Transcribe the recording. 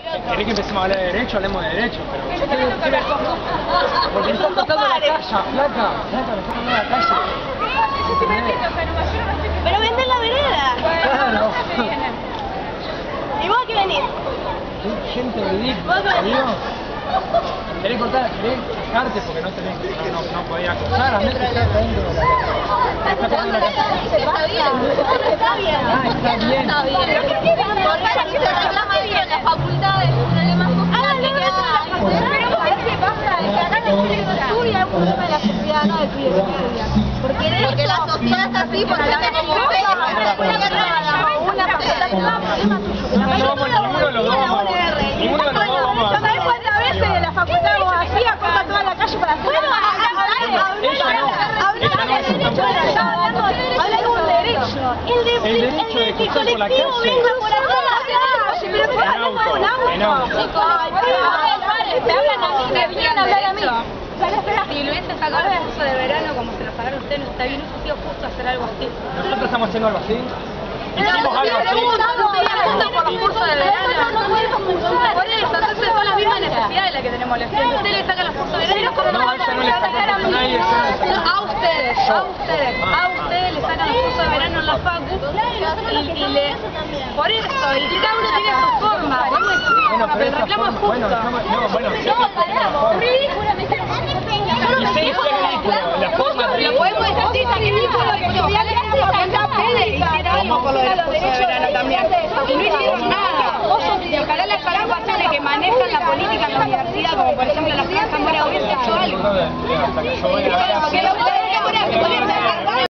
¿Querés que empecemos a hablar de derecho? Hablemos de derecho, pero... Porque están tocando la calle, flaca, me están tocando la calle. Pero vende en la vereda. Claro. ¿Y vos a qué venís? Qué gente ridícula, Dios. ¿Querés cortar? ¿Querés sacarte porque no tenés no podías cruzar? A mí que está dentro de la Está bien. Está bien. Ah, está bien. Está bien. ¿Pero qué quieren? Para que se reclama bien la facultad es un problema social que queda... Pero vos qué se pasa, que acá la gente que no estudia es un problema de la sociedad, no del pibe que estudia. Porque la sociedad está así, porque tenemos una facultad que no Ninguno de los dos vamos a... ¿Sabés cuántas veces la facultad abogacía corta toda la calle para hacer? Bueno, hablar de un derecho. El derecho de que el colectivo venga por acá. Pero ¿por qué hablamos de un auto? Me hablan a mí, me vienen a hablar a mí. Si lo hubiese sacado el curso de verano como se lo sacaron ustedes, no está bien, hubiese sido justo hacer algo así. Nosotros estamos haciendo algo así. Hicimos algo así. Por los cursos de verano. Por eso, entonces son las mismas necesidades las que tenemos los estudiantes. Ustedes le sacan los cursos de verano como No, yo no le saco a nadie. a ustedes le sacan los cursos de verano en la facu y le... Por eso, y cada uno tiene su forma. Bueno, Pero el reclamo es justo. Ridículamente. Y sí, es ridículo, la forma Lo podemos decir que ridículo y ustedes hicieron algo por lo del curso de verano también. Y no hicieron nada. Y ojalá las agrupaciones que manejan la política en la universidad, como por ejemplo la Plaza Zamora, hubiese hecho algo. Hasta que yo voy a la